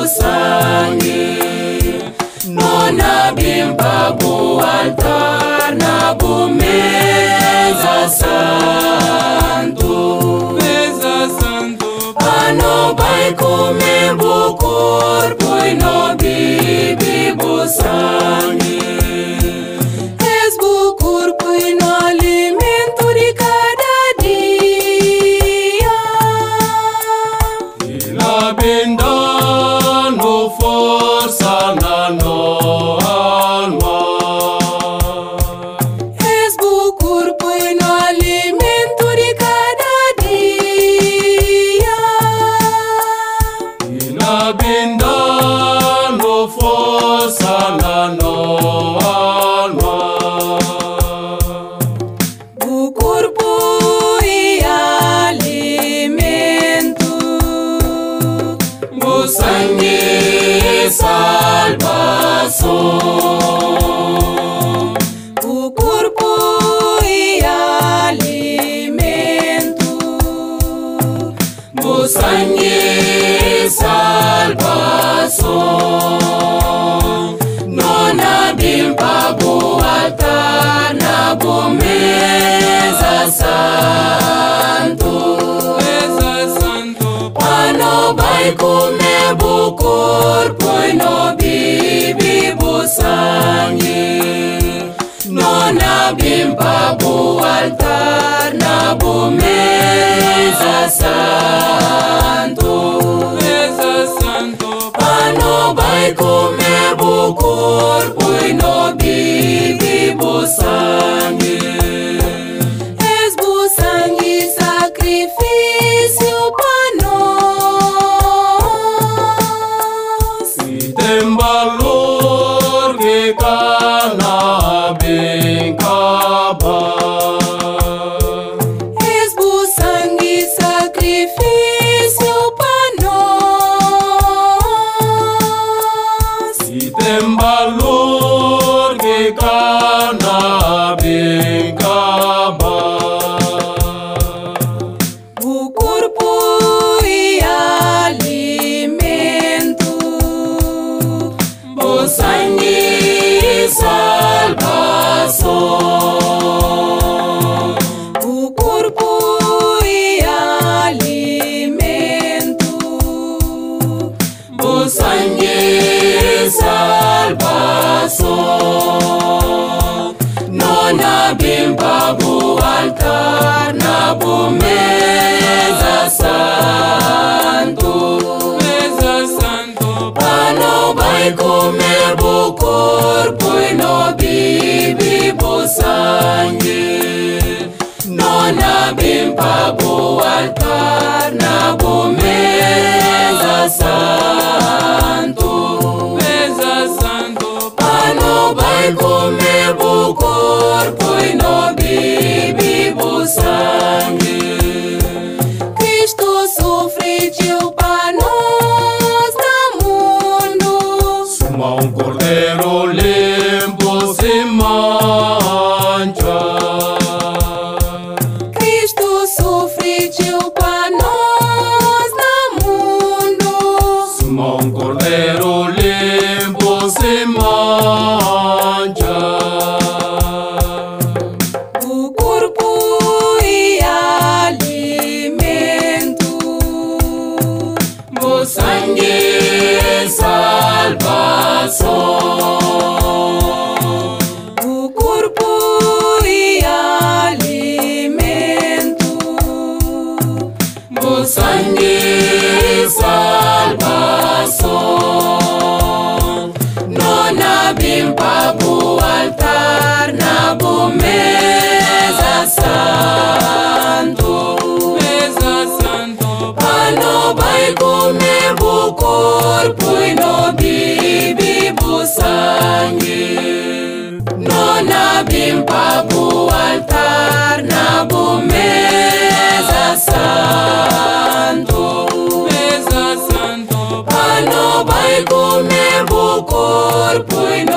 sangue. Nona bimpa bu altar na bu mesa santo. Mesa santo. Ano vai comer bu corpo e no bibi bu sangue. Es bu corpo e no alimento de cada dia. E la benda no força na no alma. Es bu corpo e no alimento de cada dia. E la benda no força na no alma. Bu corpo e alimento. Bu sangue salvação. Bu corpo e alimento. Bu sangue salvação. Nona bimpa bu altar na bu mesa santo. Mesa santo. Ano vai comer bu corpo e no bibi bu sangue. Nona bimpa bu altar na bu mesa santo. Mesa santo. Ano vai comer bu corpo e no bibi bu sangue. Es bu sangue sacrifício para nós. E tem valor que cana bem capaz. Es bu sangue sacrifício para nós. E tem valor que cana bem capaz. Bu corpo e alimento. Bu sangue salvação. Bu corpo e alimento. Bu sangue salvação. Nona bimpa bu altar na bu mesa santo. Mesa santo. Ano vai comer bu corpo e no bibi bu sangue. Nona bimpa bu altar na bu mesa santo. Mesa santo. Ano vai comer bu corpo e no bibi bu sangue. Cristo sofreu para nós no mundo. Suma cordeiro limpo sem mancha. Cristo sofreu para nós no mundo. Suma cordeiro limpo sem mancha. Bu corpo e alimento. Bu sangue salvação. Bu corpo e alimento. Bu sangue salvação. Nona bimpa bu altar na bu mesa santo. Mesa santo. Ano vai comer bu corpo e no bibi bu sangue. Nona bimpa bu altar na bu mesa santo. Mesa santo. Ano vai comer bu corpo e